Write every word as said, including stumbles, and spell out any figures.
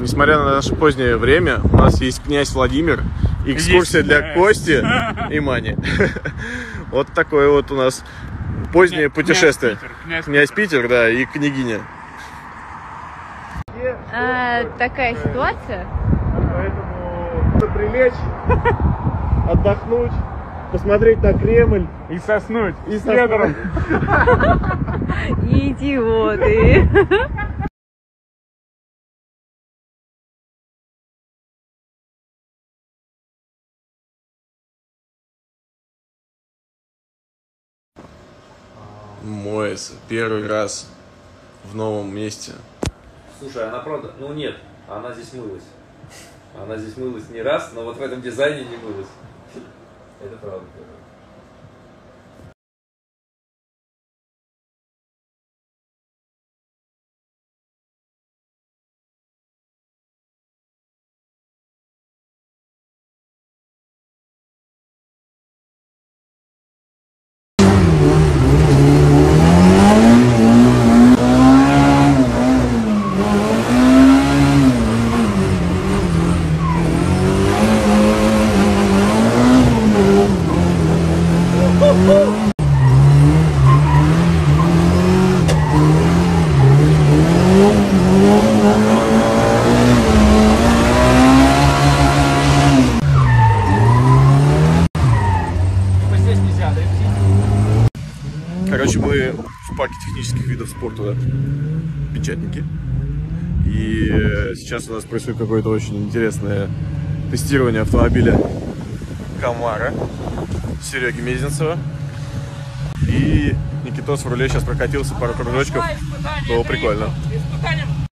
несмотря на наше позднее время, у нас есть князь Владимир, экскурсия есть, для Кости и Мани. Вот такое вот у нас позднее князь, путешествие. Князь Питер, князь князь Питер. Питер, да, и княгиня. А, такая ситуация. Поэтому прилечь, отдохнуть, посмотреть на Кремль и соснуть. И с кедром. Идиоты. Моется первый раз в новом месте. Слушай, она правда, ну нет, она здесь мылась. Она здесь мылась не раз, но вот в этом дизайне не мылась. Это правда. Короче, мы в парке технических видов спорта Печатники. И сейчас у нас происходит какое-то очень интересное тестирование автомобиля Камара Сереги Мезенцева. И Никитос в руле сейчас прокатился пару кружочков. Было прикольно.